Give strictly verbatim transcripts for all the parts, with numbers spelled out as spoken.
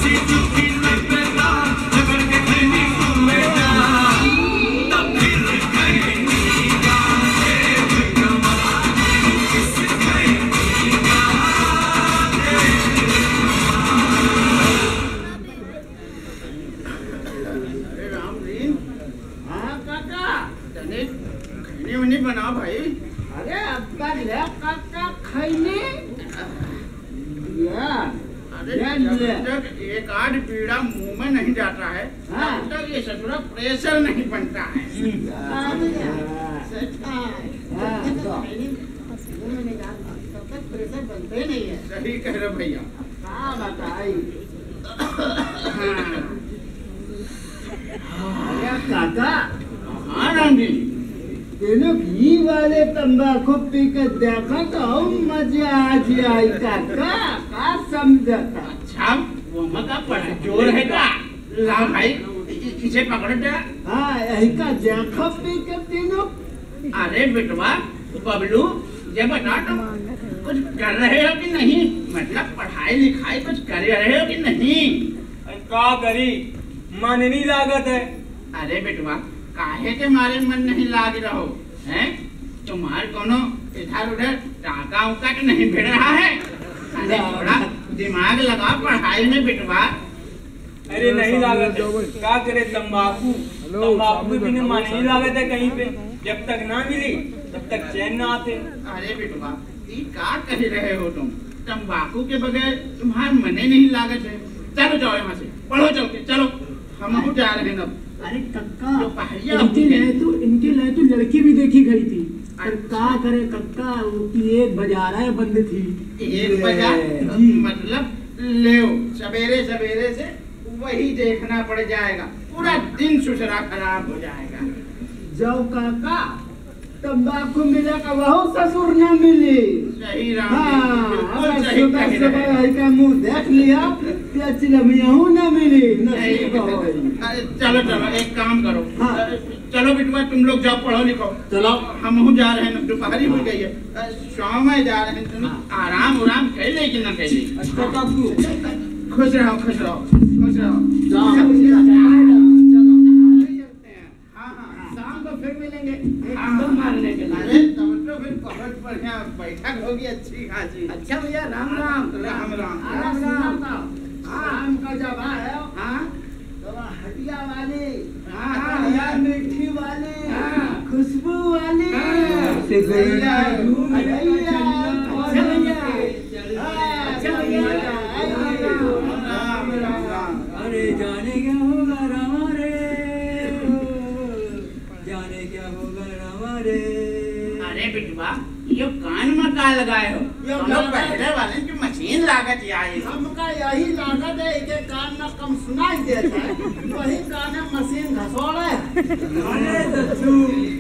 बनाओ भाई। अरे अब का ले काका खाइने यार। अरे जब तक एक आध पीड़ा मुंह में नहीं जाता है हाँ। तब तक ये ससुरा प्रेशर नहीं बनता है। तब तक प्रेशर बनते नहीं है। सही कह रहे भैया। हाँ बताई। अरे काका। हाँ राम जी। तेनो घी वाले तंबाकू पी के देखा तो मजा आ जाए काका। का समझता? अच्छा वो मका पड़ा चोर है का? ला भाई इसे पकड़ दे। हाँ यही का देखा पी के तीनों। अरे बेटवा बबलू ये बता तुम कुछ कर रहे हो कि नहीं? मतलब पढ़ाई लिखाई कुछ कर रहे हो कि नहीं? का करी मन नहीं लागत है। अरे बेटवा काहे के मारे मन नहीं लाग रहो हैं? तुम्हार कोनो इधर उधर टाका उका तो नहीं भिड़ रहा है? अरे थोड़ा दिमाग लगा पढ़ाई में बेटवा। अरे नहीं लागत है। क्या करे तंबाकू तंबाकू भी मन नहीं लागत है कहीं पे। जब तक ना मिली तब तक चैन ना आते। अरे बेटवा ये क्या कह रहे हो तुम? तंबाकू के बगैर तुम्हार मने नहीं लागत है। चलो जाओ यहाँ से पढ़ो चल के चलो हम जा रहे हैं अब। अरे कक्का पहाड़िया इनके लिए तो इनके लिए तो लड़की भी देखी गई थी पर क्या करे कक्का की एक बाजारा बंद थी। एक बाजार मतलब ले सवेरे सवेरे से वही देखना पड़ जाएगा। पूरा दिन सुसरा खराब हो जाएगा। जाओ काका तंबाकू मिलेगा वह ससुर न मिली। सही राम हाँ बिल्कुल सही सुबह कह सुबह रहे हैं। का मुंह देख लिया चिलमियाँ न मिली। नहीं, अरे चलो चलो एक काम करो। हाँ। चलो बेटवा तुम लोग जाओ पढ़ो लिखो। चलो हम जा रहे हैं दोपहरी हो गई है। शाम में जा रहे हैं तुम आराम उराम कर ले कि ना कर ले। खुश रहो खुश रहो खुश रहो। शाम को फिर मिलेंगे एकदम मारने के लिए। अरे तब तो फिर बहुत बढ़िया बैठक होगी अच्छी खासी। अच्छा भैया राम राम राम राम राम राम। शाम का जब आए हाँ तो हटिया वाली हाँ यार मिठी वाली हाँ। खुशबू वाली से भैया घूम भैया अच्छा भैया अच्छा भैया राम राम। अरे जाने क्या होगा रामा रे जाने क्या होगा रामा रे। अरे बिटवा ये कान में का लगाए हो? हम लोग पहले वाले की मशीन लागत आई। हमका यही लागत है कि कान में कम सुनाई देता है वही कान में मशीन घसोड़े। अरे दस्सू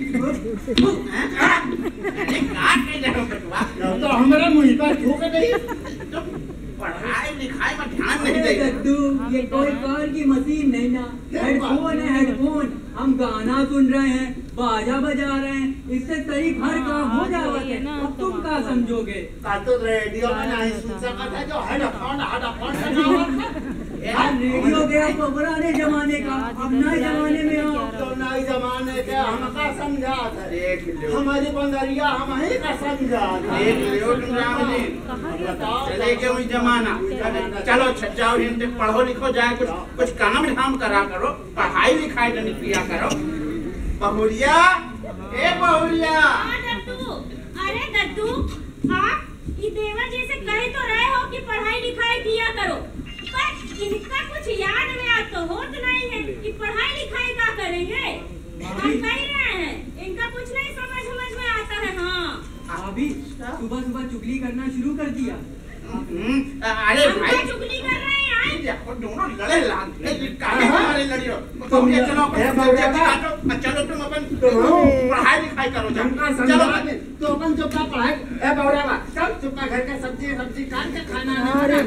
अरे का कह रहे हो बिटवा? तो हमारे मुंह पर थूक नहीं। तुम पढ़ाई लिखाई में ध्यान नहीं अरे देते। दद्दू ये कोई कार की मशीन नहीं ना हेडफोन है हेडफोन। हम गाना सुन रहे हैं बाजा बजा रहे हैं इससे सही घर का हो जाएगा। अब तुम क्या समझोगे? का तो रेडियो में नहीं सुन सकता है जो हेडफोन हेडफोन का नाम है। यार रेडियो गया तो पुराने जमाने का अब नए जमाने में हो। तो नए जमाने के हमका समझा था। देख लो हमारी बंदरिया हम ही का समझा था। देख लो तुम राम जी चले गए वही जमाना। चलो जाओ हिंदी पढ़ो लिखो जाए कुछ कुछ काम धाम करा करो। पढ़ाई लिखाई नहीं किया करो। बहुरिया ए बहुरिया। अरे दद्दू आप ये देवर जी से कह तो रहे हो कि पढ़ाई लिखाई किया करो पर इनका कुछ याद में आज तो होत नहीं है कि पढ़ाई लिखाई क्या करेंगे। हम कह रहे हैं इनका कुछ नहीं समझ समझ में आता है। हाँ अभी सुबह सुबह चुगली करना शुरू कर दिया। अरे हम भाई तो चुगली कर रहे हैं आज। देखो दोनों लड़े लाल काहे हमारे लड़ी हो? बहुरिया चलो अपन चलो तुम अपन पढ़ाई लिखाई करो चलो। तो अपन चुपका पढ़ाई ए बौरावा चल चुपका घर के सब्जी सब्जी काट के खाना। अरे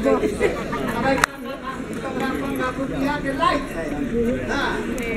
किया के लाइक है। हां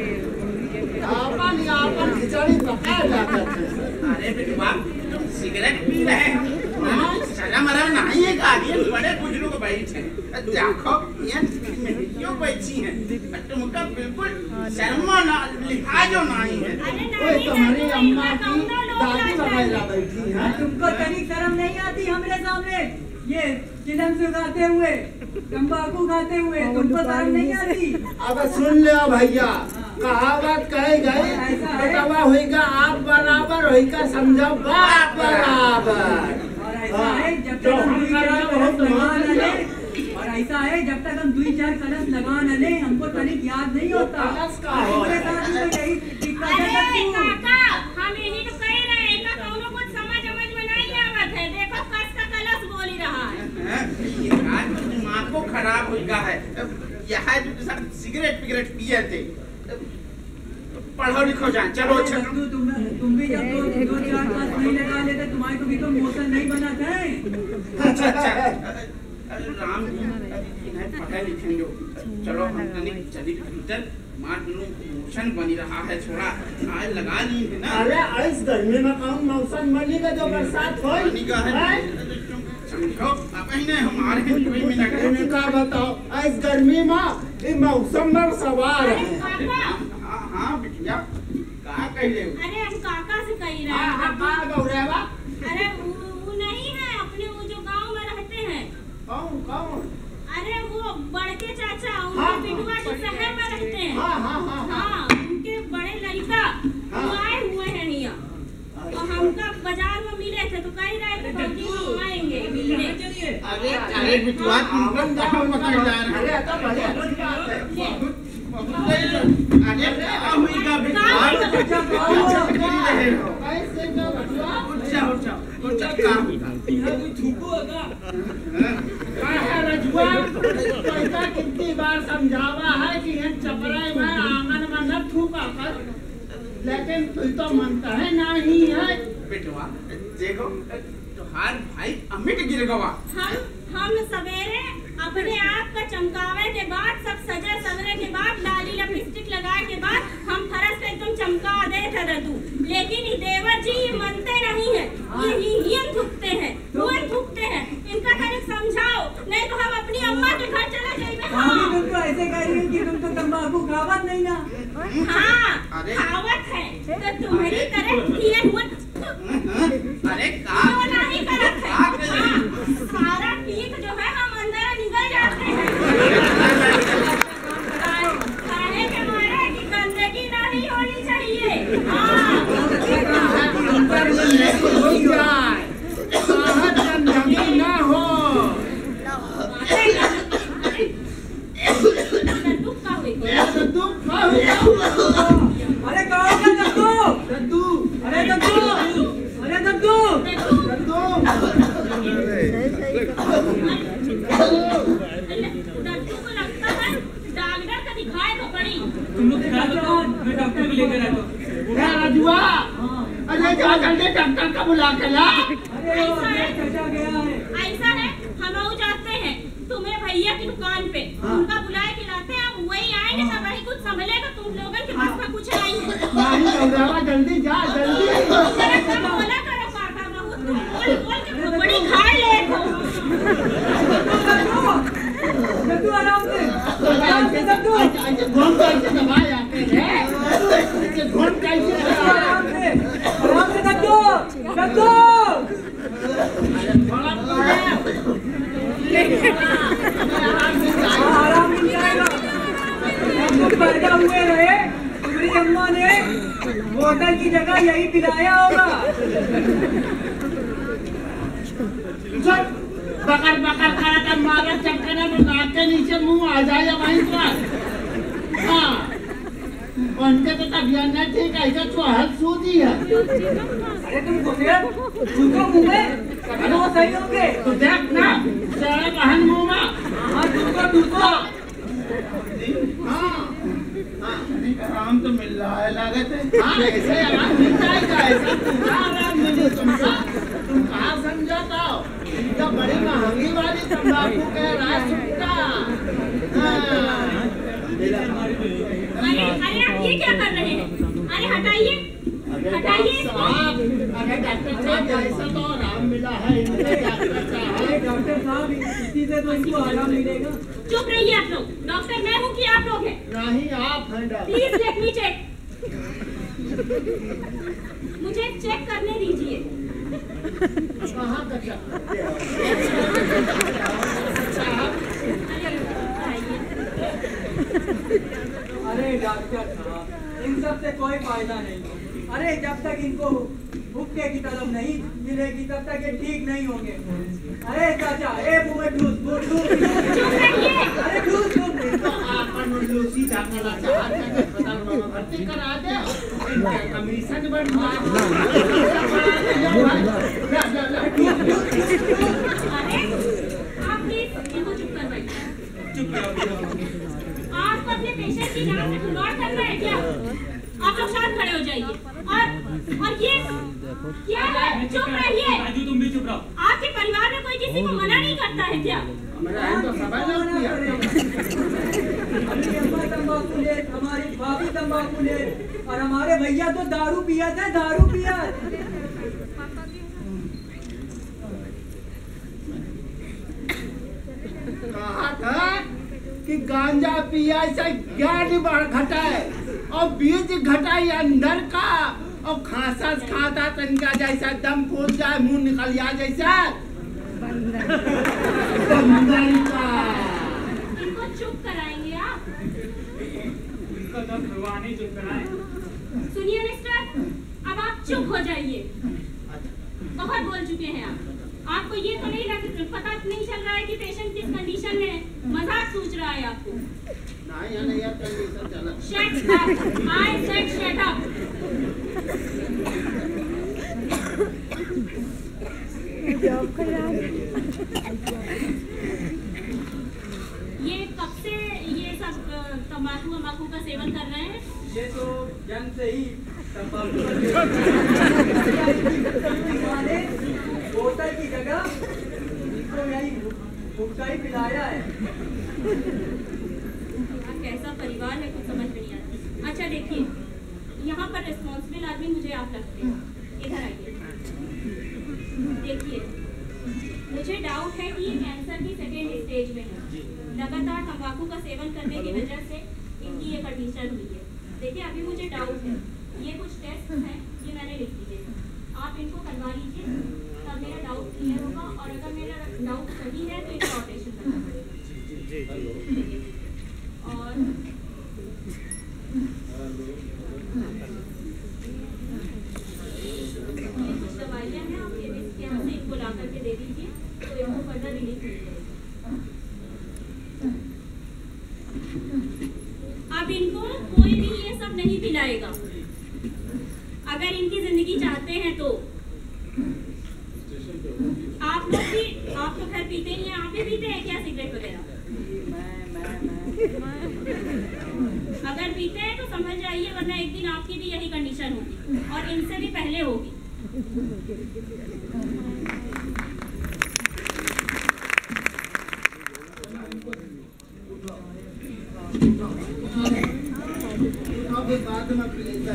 अपन अपन खिचड़ी पका जाता है। अरे बेटवा तुम सिगरेट पी रहे हो? शर्म मरम नहीं है का? ये बड़े बुजुर्ग बैठे देखो ये क्यों बैठी हैं तुमका बिल्कुल शर्मा ना लिहाजो नहीं है। अरे ओए नहीं तुम्हारी दादी, अम्मा इनका की कौनो लोग दादी लाज वगैरह नहीं। बैठी हैं। तुमको तनिक शर्म नहीं आती हमरे सामने ये चिलम सुखाते हुए तंबाकू खाते हुए तुमको शर्म नहीं आती? अब सुन लो भैया, कहावत कहे गई बेटवा होएगा आप बराबर होएगा समझो बाप बराबर। और ऐसा है जब तक हम दुई चार कलश लगा न ले और ऐसा है जब तक हम दुई चार कलश लगा न ले हमको तनिक याद नहीं होता। कलश का हो। हमरे साथ में यही दिक्कत है अरे तू। काका, हम यही तो कह रहे हैं, इनका कौनो कुछ समझ समझ में नहीं आवत है। देखो कस का कलश बोल ही रहा है। आज तो दिमाग को खराब हो गया है। यहाँ जो सब सिगरेट पिगरेट पिए थे पढ़ो लिखो जाए चलो अरे बंधु, तुम तुम भी जब दो दो चार क्लास नहीं लगा लेते तुम्हारे को भी तो मोशन नहीं बना था। अच्छा अच्छा राम जी इन्हें पढ़े लिखे जो चलो हम तनिक चली भीतर मार दूँ मोशन बनी रहा है थोड़ा आज लगा ली है ना। अरे इस गर्मी में कौन मौसम बनेगा जो बरसात हो? पानी का है समझो अब इन्हें हमारे कोई मिनट इनका बताओ इस गर्मी में ये मौसम में सवार अरे है। काका, हाँ हाँ बिटिया कहाँ कह रहे हो? अरे हम काका से कह रहे हाँ हाँ हैं। कहाँ गौरवा? अरे वो वो नहीं है अपने वो जो गांव में रहते हैं। कौन कौन? अरे वो बड़के चाचा हाँ, उनके बिटुआ जो शहर में रहते हैं। हाँ हाँ हाँ हाँ। हाँ, उनके बड़े लड़का हाँ। वो आए हुए हैं यहाँ और हमका बाजार में मिले थे तो कह रहे थे कि हम आएंगे मिलने। अरे अरे बिटुआ तुमको कहाँ पकड़ जा रहे अरे हैं? तो बड़ी अच्छी बात है। अरे क्या हुईगा बिटुआ अच्छा, अच्छा कर रहे हो? कैसे तो बचवा? उठ जाओ उठ जाओ उठ जाओ क्या हुआ? क्या है रजुआ? पैसा कितनी बार समझावा है कि ये चपराई में आंगन में न थूका कर, लेकिन तू तो मानता है नहीं है। बिटुआ देखो तुम्हार भाई अमिट गिर गवा। हम हम सवेरे अपने आप का चमकावे के बाद सब सजे सवरे के बाद लाली लिपस्टिक लगाए के बाद हम फरस पे एकदम चमका दे थे ददू। लेकिन ये देवर जी ये मानते नहीं है, ये ही थूकते हैं हुए थूकते हैं। इनका तनिक समझाओ नहीं तो हम अपनी अम्मा के घर चले जाएंगे। हाँ तुम तो ऐसे कह रही हो कि तुम तो तंबाकू खावत नहीं ना। हाँ अरे। खावत है तो तुम्हारी तरह किए हुए अरे का तो नहीं करत है। का कर रही? हाँ, सारा पीक जो है हम अंदर निकल जाते हैं। खाने के मारे की गंदगी नहीं होनी चाहिए। हाँ, अंदर में हो जाए, बाहर गंदगी ना हो। दुख का हुई दद्दू क्या हुआ? अरे कहाँ का दद्दू? दद्दू अरे दद्दू अरे दद्दू दद्दू दद्दू को लगता है डॉक्टर का दिखाए तो पड़ी। तुम लोग क्या करो मैं डॉक्टर को लेकर आता हूँ। क्या रजुआ? अरे जा जल्दी डॉक्टर का बुला के ला। अरे वो मेरा चाचा गया है। ऐसा है हम लोग जाते हैं तुम्हें भैया की दुकान पे उनका बुलाए के लाते हैं। अब वही आएंगे तब वही कुछ संभलेगा। तुम लोगों के पास में कुछ नहीं है। नहीं गौरवा जल्दी जा जल्दी। जरा कम बोला करो काका बहुत तुम बोल बोल के खोपड़ी खाड़ ले हो। दद्दू आराम से आराम से दद्दू ऐसे घूम कैसे दबाए आते हैं? ऐसे घूम कैसे आराम से आराम से दद्दू दद्दू आराम मिल जाएगा। तुम पैदा हुए रहे तुम्हारी अम्मा ने बोतल की जगह यही पिलाया होगा। बकर बकर करा कर मारा चक्कर में नाक के नीचे मुंह आ जाए वहीं पर। हाँ उनके तो तबियत नहीं ठीक है, इधर तो हल सूदी है। अरे तुम घुसे घुसो मुंह में तभी वो सही होंगे। तो देख ना सारा बहन मुंह में। हाँ घुसो घुसो। हाँ आराम तो मिल रहा है लागत है। हाँ ऐसे आराम मिल जाएगा, ऐसा पूरा आराम मिले तुमको। तुम कहाँ समझाता हो? इतना बड़ी महंगी वाली तंबाकू के राज सुट्टा। अरे अरे आप ये क्या कर रहे हैं? अरे हटाइए हटाइए इसको। अरे डॉक्टर साहब ऐसा तो आराम मिला है इनके डॉक्टर अरे साहब। डॉक्टर साहब, इसी से तो इनको आराम मिलेगा। चुप रहिए आप लोग। डॉक्टर मैं हूँ कि आप लोग हैं? नहीं आप हैं doctor. Please let me check. मुझे चेक करने दीजिए। कहाँ का चक्कर? अरे डॉक्टर साहब, इन सब से कोई फायदा नहीं। अरे जब तक इनको हुक्के की तलब नहीं मिलेगी तब तक ये ठीक नहीं होंगे। अरे चाचा, ए मुंह में ठूस ठूस ठूस। अरे ठूस ठूस। तो आपन लूसी डालना चाहते हैं अस्पताल में भर्ती करा दे, इनका कमीशन बढ़ जाए। अरे आप प्लीज इनको चुप करवाइए। चुप रहो। आपको अपने पेशेंट की जान से खिलवाड़ करना है क्या? आप लोग शांत खड़े हो जाइए। और और ये क्या है? चुप रहिए। राजू तुम भी चुप रहो। आपके परिवार में कोई किसी को मना नहीं करता है क्या? हमारा तो सब लोग किया। हमारी अम्मा तंबाकू ले, हमारी भाभी तंबाकू ले, और हमारे भैया तो दारू पिया थे, दारू पिया। कहा था कि गांजा पिया से ज्ञान बढ़ घटाए और बीज घटाई अंदर का, और खांसा खाता तनका जैसा दम फूल जाए मुंह निकल जाए जैसा बंदर का। इनको चुप कराएंगे आप? इनको तो भगवान ही चुप कराए। सुनिए मिस्टर, अब आप चुप हो जाइए। बहुत बोल चुके हैं आप। आपको ये तो नहीं लग पता नहीं चल रहा है कि पेशेंट किस कंडीशन में है? मजाक सोच रहा है आपको? नहीं नहीं यार कंडीशन चला। Shut up! I said shut up! ये कब से ये सब तंबाकू तंबाकू का सेवन कर रहे हैं? ये तो जन्म से ही तंबाकू वाले बोतल की जगह इसको यही हुक्का ही पिलाया है। कैसा परिवार है कुछ समझ में नहीं आता। अच्छा देखिए, यहाँ पर रिस्पॉन्सिबल आदमी मुझे आप लगते हैं। इधर आइए। देखिए, मुझे डाउट है कि ये कैंसर की सेकेंड स्टेज में है। लगातार तंबाकू का सेवन करने की वजह से इनकी ये कंडीशन हुई है। देखिए अभी मुझे डाउट है, ये कुछ टेस्ट हैं ये मैंने लिख दिए, आप इनको करवा लीजिए, तब मेरा डाउट क्लियर होगा। और अगर मेरा डाउट सही है तो इनका ऑपरेशन करना पड़ेगा। और ये कुछ दवाइयाँ हैं, आप ये इसके यहाँ से इनको ला करके दे दीजिए तो इनको फर्दर रिलीफ मिल जाएगी। अब इनको कोई भी ये सब नहीं पिलाएगा। अगर इनकी जिंदगी चाहते हैं तो आप लोग भी, आप तो खैर पीते ही हैं, आप भी पीते हैं क्या सिगरेट वगैरह? अगर पीते हैं तो समझ जाइए, वरना एक दिन आपकी भी यही कंडीशन होगी और इनसे भी पहले होगी। बाद में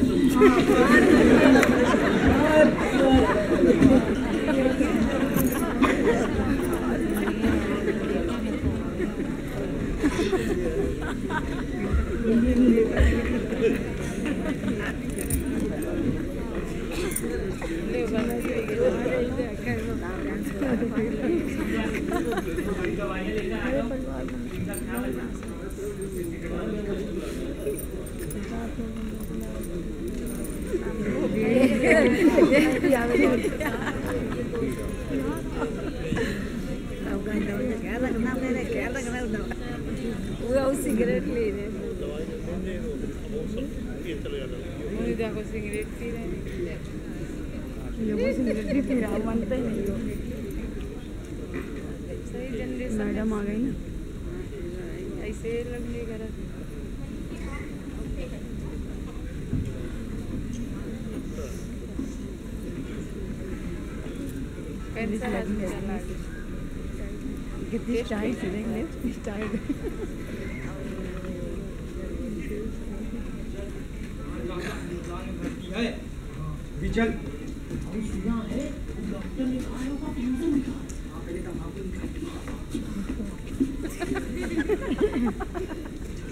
दवाइयाँ लेकर आ जाओ, इनका ख्याल रखना। सिगरेट ले रहे देखो, सिगरेट पी रहे सिगरेट भी पी रहा, मानता ही नहीं हो। सही जनरेशन मैडम आ गई ना, ऐसे लगने कर कितनी स्टाइल से देंगे स्टाइल। विचल सुना है डॉक्टर ने कहा होगा पेंशन निकाल। आप पहले तंबाकू निकाल।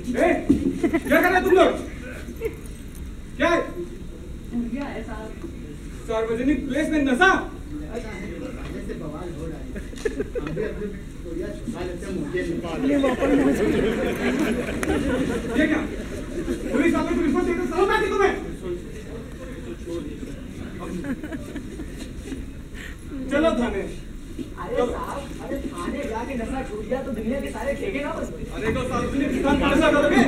क्या कर रहे तुम लोग? क्या है? क्या है साहब? सार्वजनिक प्लेस में नशा? से बवाल हो रहा है। हम भी अपने कोरिया छुपा लेते हैं, मुझे निकाल। ये वापस मुझे ये क्या? पुलिस वाले को रिपोर्ट देकर समझ आती तुम्हें? चलो थाने। अरे साहब, अरे थाने जाके नशा छूट गया तो दुनिया के सारे ठेके ना बंद हुए। अरे तो सार्वजनिक स्थान पर नशा करोगे?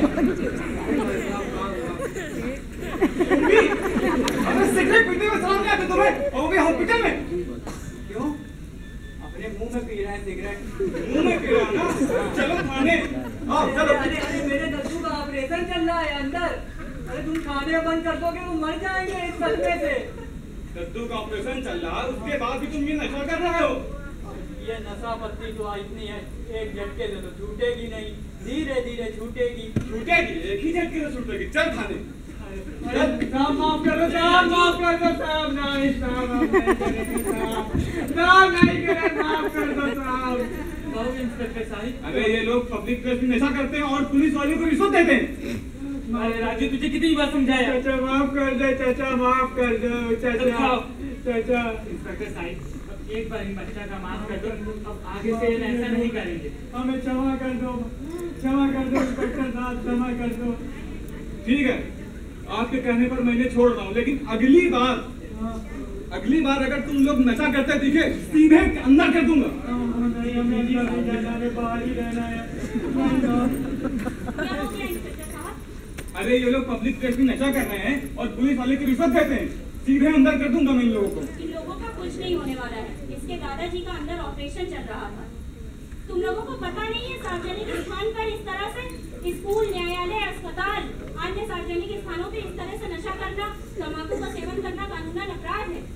तुम भी? अरे सिगरेट पीते हुए सलाम क्या आते तुम्हें? और वो भी हॉस्पिटल में? क्यों? अपने मुंह में पी रहा है सिगरेट। मुंह में पी रहा है ना? चलो थाने। आओ अरे चलो। अरे अरे मेरे दद्दू का ऑपरेशन चल रहा है अंदर। अरे तुम खाने बंद कर दोगे वो मर जाएंगे इस सदमे से। दद्दू का ऑपरेशन चल रहा है, उसके बाद भी तुम ये नशा कर रहे हो? ये नशा पत्ती तो इतनी है, एक झटके से तो छूटेगी नहीं, धीरे धीरे छूटेगी। छूटेगी, एक ही झटके से छूटेगी। चल थाने। अरे साहब माफ कर दो, साहब माफ कर दो, साहब नहीं साहब आप नहीं करेंगे साहब, साहब नहीं करें, माफ कर दो साहब। बहुत इंस्पेक्टर साहब। अरे ये लोग पब्लिक प्लेस में नशा करते हैं और पुलिस वाले को रिश्वत देते हैं। अरे राजू तुझे कितनी बार समझाया? चाचा माफ कर दे, चाचा माफ कर दो, चाचा चाचा। इंस्पेक्टर साहब एक बार इन बच्चा का माफ कर दो, अब आगे से ऐसा नहीं करेंगे। हमें क्षमा कर दो, क्षमा कर दो इंस्पेक्टर साहब, क्षमा कर दो। ठीक है, आपके कहने पर मैंने छोड़ रहा हूँ, लेकिन अगली बार अगली बार अगर तुम लोग नशा करते दिखे सीधे अंदर कर दूंगा। नहीं हमें अंदर नहीं जाना है, बाहर ही रहना है। क्या हो गया इंस्पेक्टर साहब? अरे ये लोग पब्लिक प्लेस में नशा कर रहे हैं और पुलिस वाले की रिश्वत देते हैं, सीधे अंदर कर दूंगा मैं इन लोगों को। इन लोगों का कुछ नहीं होने वाला है। इसके दादाजी का अंदर ऑपरेशन चल रहा था। तुम लोगों को पता नहीं है सार्वजनिक स्थान पर इस तरह से स्कूल, न्यायालय, अस्पताल, अन्य सार्वजनिक स्थानों पे इस तरह से नशा करना, तंबाकू का सेवन करना कानूनन अपराध है।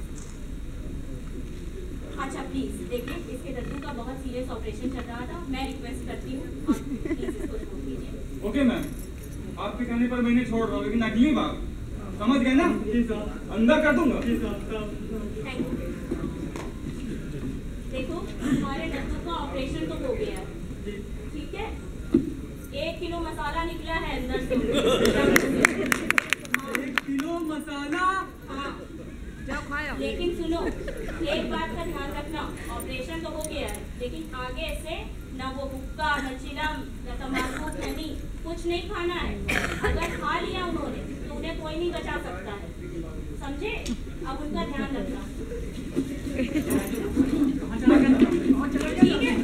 अच्छा प्लीज देखिए, इसके दद्दू का बहुत सीरियस ऑपरेशन चल रहा था। मैं रिक्वेस्ट करती हूँ आप प्लीज इसको छोड़ दीजिए। ओके मैम, आपके कहने पर मैंने छोड़ रहा हूँ, लेकिन अगली बार समझ गए ना? अंदर कर दूंगा। Thank you. देखो हमारे दद्दू का ऑपरेशन तो हो गया है, ठीक है? एक किलो मसाला निकला है अंदर से। एक किलो मसाला? हाँ, लेकिन सुनो, एक बात का ध्यान रखना, ऑपरेशन तो हो गया है, लेकिन आगे से न वो हुक्का, न चिलम, न तंबाकू, खैनी कुछ नहीं खाना है। अगर खा लिया उन्होंने तो उन्हें कोई नहीं बचा सकता है, समझे? अब उनका ध्यान रखना, ठीक है?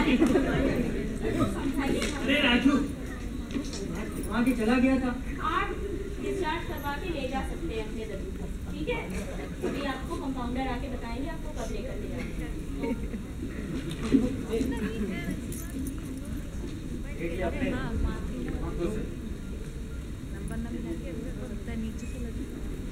समझाइए। अरे राजू वहाँ के चला गया था। आप डिस्चार्ज करवा के ले जा सकते हैं अपने दद्दू को, ठीक है? अभी आपको कंपाउंडर आके बताएंगे आपको कब लेकर ले जाना है। नंबर ना मिला के पता नीचे से लगे।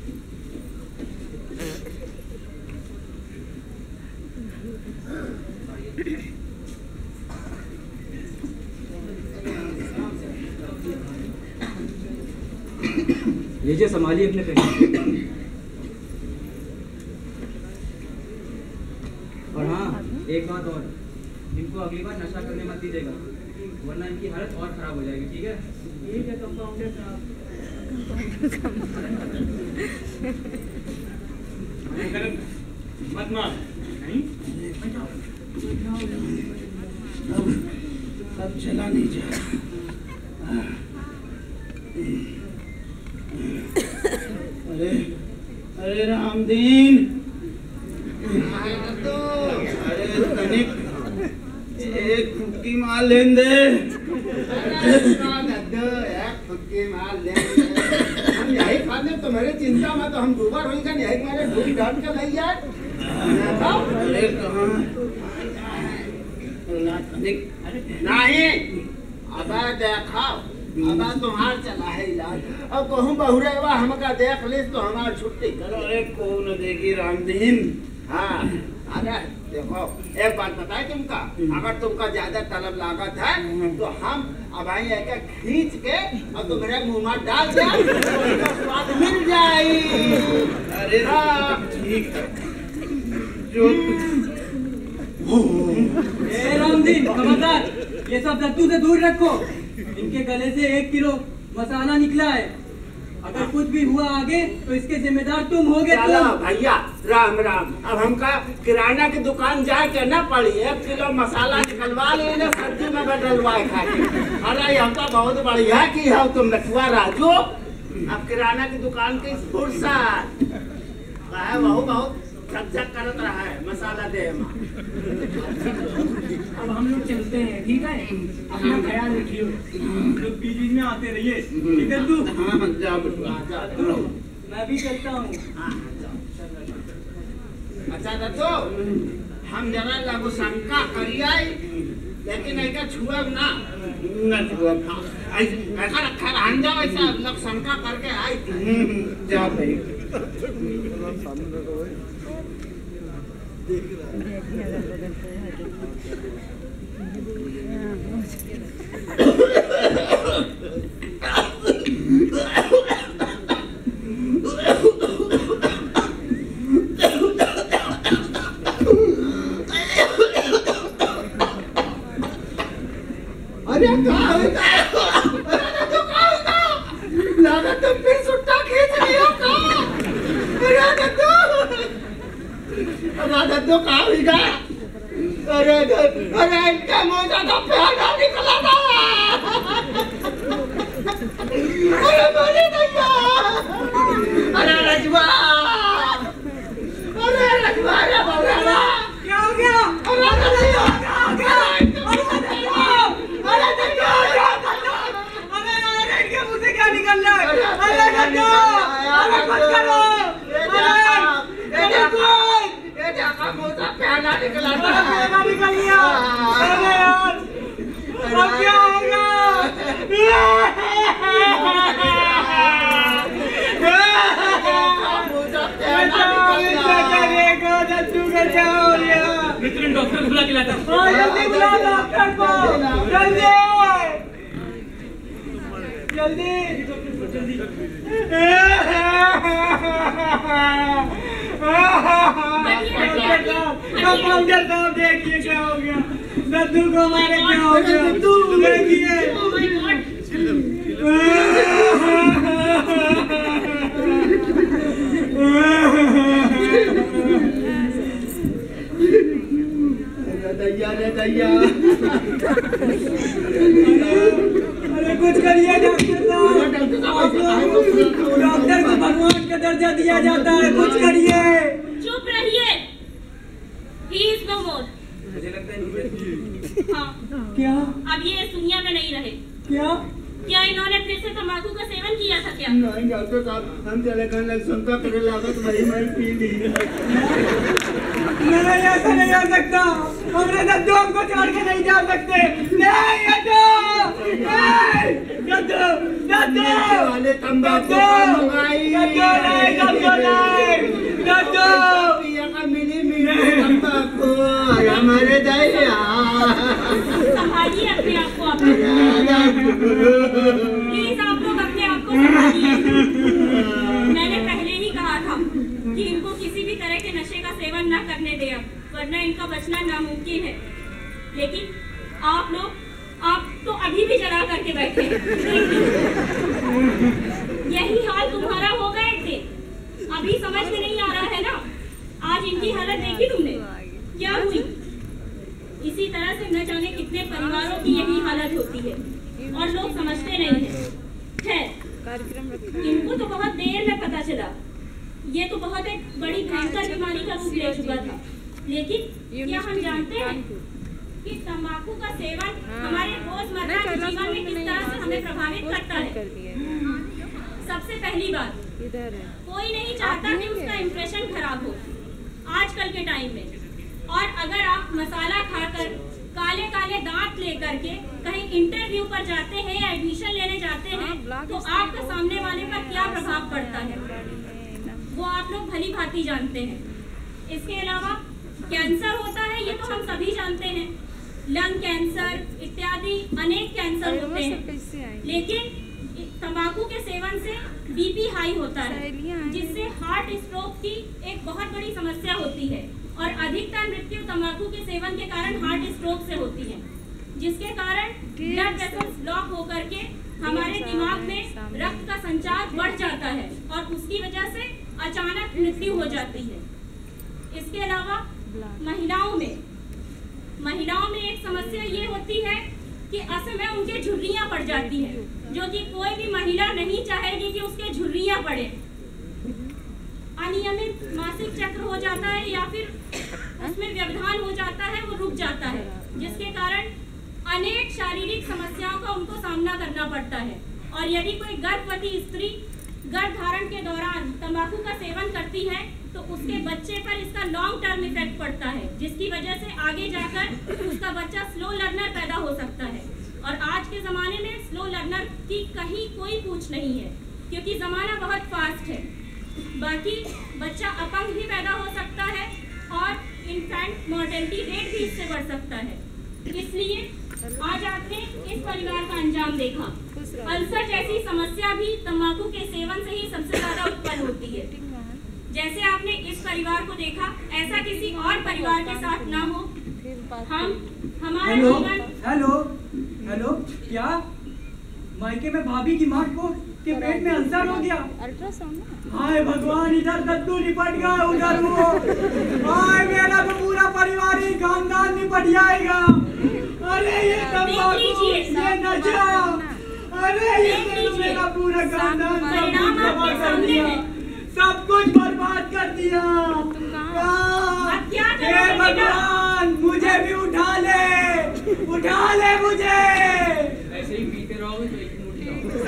लीजिए संभालिए अपने पेशेंट। और हाँ एक बात और, इनको अगली बार नशा करने मत दीजिएगा, वरना इनकी हालत और खराब हो जाएगी, ठीक है? ठीक है कंपाउंडर साहब। मत मार नहीं, अब चला नहीं जा। अरे अरे रामदीन, अरे तनिक एक फुक्की मार लेन दे। फुक्की मार ले, हम यही खाने तुम्हारी चिंता में तो हम दुबार हुई का यही मारे ढूंढ ढांड के नहीं जाए। अरे कहाँ नहीं, अब देखा अब तुम्हार चला है इलाज, अब कहूँ बहुरे बा हमका देख ले तो हमार छुट्टी करो। अरे कौन देगी रामदीन? हाँ अरे देखो एक बात बताए तुमका, अगर तुमका ज्यादा तलब लागत है तो हम अब आई एक खींच के और तुम्हारे मुंह में डाल दे, तो स्वाद मिल जाए। अरे ठीक है जो ए रामदीन खबरदार, ये सब दद्दू से दूर रखो। इनके गले से एक किलो मसाला निकला है। अगर कुछ भी हुआ आगे तो इसके जिम्मेदार तुम होगे। चलो भैया राम राम। अब हमका किराना की दुकान जाए के ना पड़ी, एक किलो मसाला निकलवा ले सब्जी में बदलवाए खाए। अरे हमका बहुत बढ़िया की है तुम नटुआ राजू। अब किराना की दुकान की फुर्सत बहु बहुत झकझक करत रहा है मसाला दे। अब हम लोग चलते हैं, ठीक है? अपना ख्याल रखियो। तो बीच बीच में आते रहिए, ठीक है? तू हाँ जा बिटुआ जा। मैं भी चलता हूँ। अच्छा दत्तो हम जरा लागू शंका करिए, लेकिन ऐसा छुआ ना न छुआ ऐसा रखा रहन जाओ। ऐसा लोग शंका करके आई जा भाई। अरे कहाँ होता है? अरे तो कहाँ होता? लगा तुम फिर सुट्टा खींच रही हो का? अरे दत्तो, अरे दत्तो कहाँ हुई का? अरे अरे इनका मोजा का प्याला निकला था। अरे बोले भैया, अरे रजवा, अरे रजवा, अरे बोला क्या हो गया? अरे भैया, क्या हो गया? अरे देखो, अरे अरे इनके मुंह से क्या निकल रहा है? अरे गड्ढा, अरे कुछ करो। अरे ये देखो, ये देखो मोटा प्याला निकला था। प्याला निकल गया। अरे यार, अब क्या होगा? मोटा प्याला निकल गया। दत्तू का क्या हो गया? मित्र डॉक्टर बुला के लाता। हाँ जल्दी बुला डॉक्टर को, जल्दी जल्दी डॉक्टर साहब देखिए क्या हो गया। दद्दू को हमारे क्या हो गया देखिए। दैया रे दैया, अरे कुछ करिए डॉक्टर साहब। डॉक्टर को भगवान का दर्जा दिया जाता है, कुछ करिए। चुप रहिए। He is no more. हाँ, क्या अब ये इस दुनिया में नहीं रहे। क्या क्या इन्होंने फिर से तंबाकू का सेवन किया था क्या? नहीं डॉक्टर साहब, हम चले गए लग सुनता करे लागत वही मैं पी ली। नहीं ऐसा नहीं हो सकता। हमने दद्दू को छोड़ के नहीं जा सकते। नहीं दद्दू, नहीं दद्दू, दद्दू वाले तंबाकू मंगाई। दद्दू नहीं, दद्दू नहीं, दद्दू पिया का मिली मिली तंबाकू हमारे दैया। संभालिए अपने आप को। प्लीज आप लोग अपने आप को संभालिए। मैंने पहले ही कहा था कि इनको किसी भी तरह के नशे का सेवन न करने दें, वरना इनका बचना नामुमकिन है। लेकिन आप लोग, आप तो अभी भी जला करके बैठे हैं। यही हाल तुम्हारा होगा एक दिन। अभी समझ में नहीं आ रहा है ना? आज इनकी हालत देखी तुमने क्या हुई? इसी तरह से न जाने कितने परिवारों की यही हालत होती है और लोग समझते नहीं हैं। खैर, इनको तो बहुत देर में पता चला। ये तो बहुत एक बड़ी भयंकर बीमारी का रूप ले चुका था। लेकिन क्या हम जानते हैं कि तंबाकू का सेवन हमारे रोजमर्रा के जीवन में किस तरह से हमें प्रभावित करता है? सबसे पहली बात, कोई नहीं चाहता कि उसका इंप्रेशन खराब हो आजकल के टाइम में। और अगर आप मसाला खाकर काले काले दांत लेकर के कहीं इंटरव्यू पर जाते हैं या एडमिशन लेने जाते हैं तो आपका सामने वाले पर क्या प्रभाव पड़ता है वो आप लोग भली भांति जानते हैं। इसके अलावा कैंसर होता है, ये तो हम सभी जानते हैं। लंग कैंसर इत्यादि अनेक कैंसर होते हैं। लेकिन तंबाकू के सेवन से बीपी हाई होता है, जिससे हार्ट स्ट्रोक की एक बहुत बड़ी समस्या होती है और अधिकतर मृत्यु तंबाकू के सेवन के कारण हार्ट स्ट्रोक से होती है। जिसके कारण ब्लड वेसल्स ब्लॉक होकर के हमारे दिमाग में रक्त का संचार बढ़ जाता है और उसकी वजह से अचानक मृत्यु हो जाती है। इसके अलावा महिलाओं में महिलाओं में एक समस्या ये होती है कि असमय उनके झुर्रियां पड़ जाती हैं, जो कि कोई भी महिला नहीं चाहेगी कि उसके झुर्रियां पड़े। अनियमित मासिक चक्र हो जाता है या फिर उसमें व्यवधान हो जाता है, वो रुक जाता है, जिसके कारण अनेक शारीरिक समस्याओं का उनको सामना करना पड़ता है। और यदि कोई गर्भवती स्त्री गर्भ धारण के दौरान तंबाकू का सेवन करती है तो उसके बच्चे पर इसका लॉन्ग टर्म इफेक्ट पड़ता है, जिसकी वजह से आगे जाकर उसका बच्चा स्लो लर्नर पैदा हो सकता है। और आज के ज़माने में स्लो लर्नर की कहीं कोई पूछ नहीं है, क्योंकि ज़माना बहुत फास्ट है। बाकी बच्चा अपंग भी पैदा हो सकता है और इन्फेंट मोर्टेलिटी रेट भी इससे बढ़ सकता है। इसलिए आज आपने इस परिवार का अंजाम देखा। अल्सर जैसी समस्या भी तंबाकू के सेवन से ही सबसे ज्यादा उत्पन्न होती है। जैसे आपने इस परिवार को देखा, ऐसा किसी और परिवार के साथ ना हो। हम हमारा हेलो जीवन हेलो हेलो क्या मायके में भाभी की माँ को के पेट में अल्सर हो गया? अल्ट्रासाउंड। हाय भगवान, इधर कद्दू निपट गया, उधर वो। हाय मेरा तो पूरा परिवार ही खानदान निपट जाएगा। अरे ये तंबाकू, ये नशा, अरे ये तो मेरा पूरा खानदान सब कुछ बर्बाद कर दिया, सब कुछ बर्बाद कर दिया। हे भगवान, मुझे भी उठा ले, उठा ले मुझे। ऐसे ही पीते रहोगे तो एक दिन उठ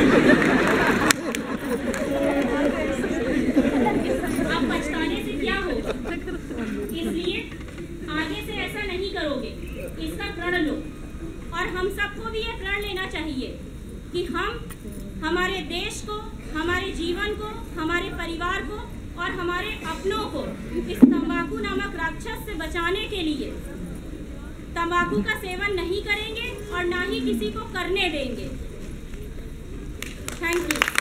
जाओगे। अब पछताने से क्या होगा? इसलिए आगे से ऐसा नहीं करोगे, इसका प्रण लो। और हम सबको भी ये प्रण लेना चाहिए कि हम हमारे देश को, हमारे जीवन को, हमारे परिवार को और हमारे अपनों को इस तंबाकू नामक राक्षस से बचाने के लिए तंबाकू का सेवन नहीं करेंगे और ना ही किसी को करने देंगे। Thank you.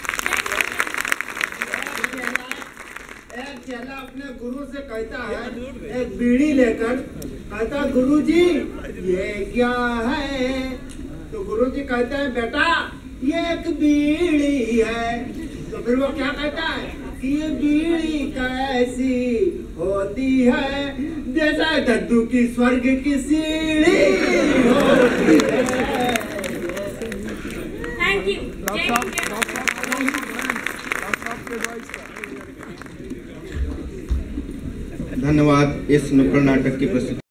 एक चेला अपने गुरु से कहता है, एक बीड़ी लेकर कहता, गुरुजी ये क्या है? तो गुरुजी कहते हैं, बेटा ये एक बीड़ी है। तो फिर वो क्या कहता है कि ये बीड़ी कैसी होती है, जैसा दद्दू की स्वर्ग की सीढ़ी होती है। Thank you. धन्यवाद इस नुक्कड़ नाटक की प्रस्तुति।